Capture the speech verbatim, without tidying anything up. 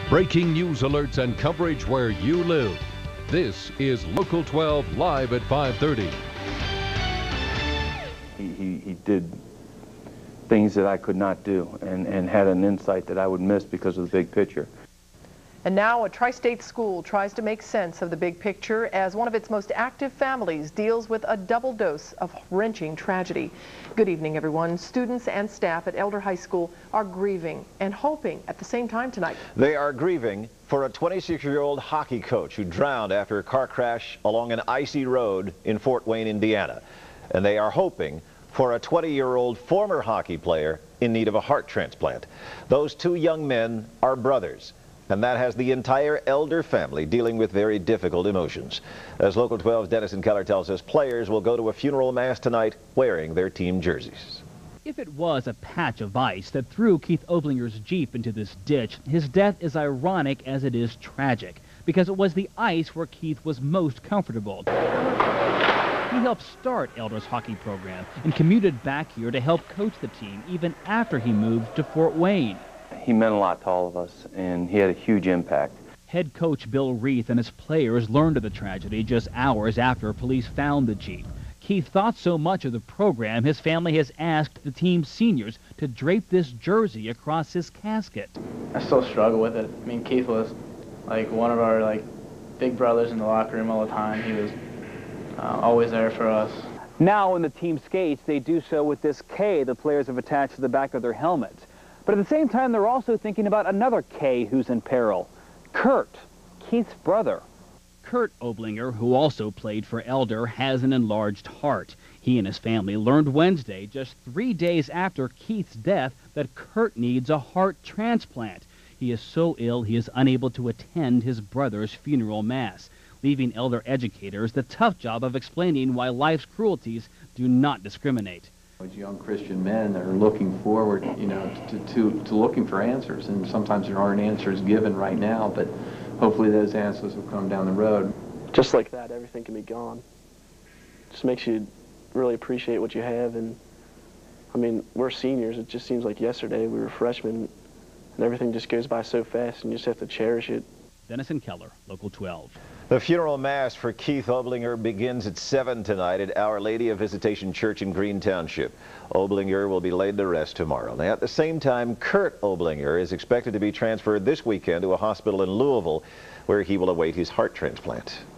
Breaking news alerts and coverage where you live. This is Local twelve Live at five thirty. He, he, he did things that I could not do and, and had an insight that I would miss because of the big picture. And now a tri-state school tries to make sense of the big picture as one of its most active families deals with a double dose of wrenching tragedy. Good evening, everyone. Students and staff at Elder High School are grieving and hoping at the same time tonight. They are grieving for a twenty-six-year-old hockey coach who drowned after a car crash along an icy road in Fort Wayne, Indiana. And they are hoping for a twenty-year-old former hockey player in need of a heart transplant. Those two young men are brothers. And that has the entire Elder family dealing with very difficult emotions. As Local twelve's Denison Keller tells us, players will go to a funeral mass tonight wearing their team jerseys. If it was a patch of ice that threw Keith Oblinger's Jeep into this ditch, his death is ironic as it is tragic, because it was the ice where Keith was most comfortable. He helped start Elder's hockey program and commuted back here to help coach the team even after he moved to Fort Wayne. He meant a lot to all of us, and he had a huge impact. Head coach Bill Reith and his players learned of the tragedy just hours after police found the Jeep. Keith thought so much of the program, his family has asked the team's seniors to drape this jersey across his casket. I still struggle with it. I mean, Keith was like one of our like big brothers in the locker room all the time. He was uh, always there for us. Now when the team skates, they do so with this K the players have attached to the back of their helmets. But at the same time, they're also thinking about another K who's in peril, Kurt, Keith's brother. Kurt Oblinger, who also played for Elder, has an enlarged heart. He and his family learned Wednesday, just three days after Keith's death, that Kurt needs a heart transplant. He is so ill he is unable to attend his brother's funeral mass, leaving Elder educators the tough job of explaining why life's cruelties do not discriminate. As young Christian men are looking forward, you know, to, to, to looking for answers, and sometimes there aren't answers given right now, but hopefully those answers will come down the road. Just like that, everything can be gone. Just makes you really appreciate what you have, and I mean, we're seniors. It just seems like yesterday we were freshmen, and everything just goes by so fast, and you just have to cherish it. Denison Keller, Local twelve. The funeral mass for Keith Oblinger begins at seven tonight at Our Lady of Visitation Church in Green Township. Oblinger will be laid to rest tomorrow. Now, at the same time, Kurt Oblinger is expected to be transferred this weekend to a hospital in Louisville, where he will await his heart transplant.